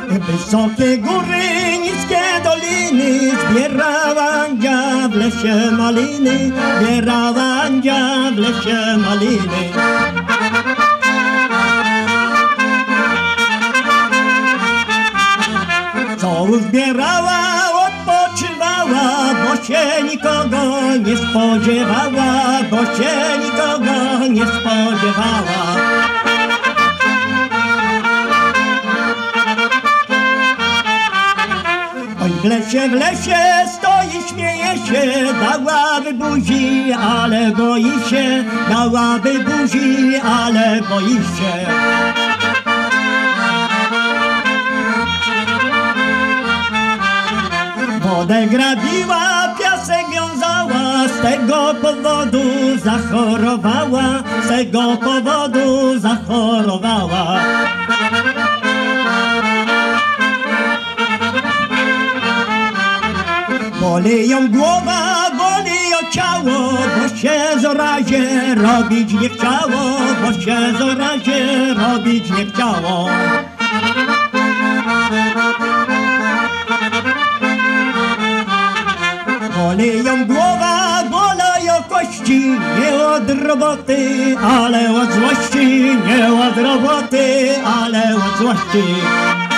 Wysokie góry, niskie doliny, zbierała Andzia w lesie maliny, zbierała Andzia w lesie maliny. Co uzbierała, odpoczywała, bo się nikogo nie spodziewała, bo się nikogo nie spodziewała. Oj, w lesie stoi, śmieje się, dałaby buzi, ale boi się, dałaby buzi, ale boi się. Wodę grabiła, piasek wiązała, z tego powodu zachorowała, z tego powodu zachorowała. Boli ją głowa, boli ją ciało, bo się zorazie robić nie chciało, bo się zorazie robić nie chciało. Boli ją głowa, bolają kości, nie od roboty, ale od złości, nie od roboty, ale od złości.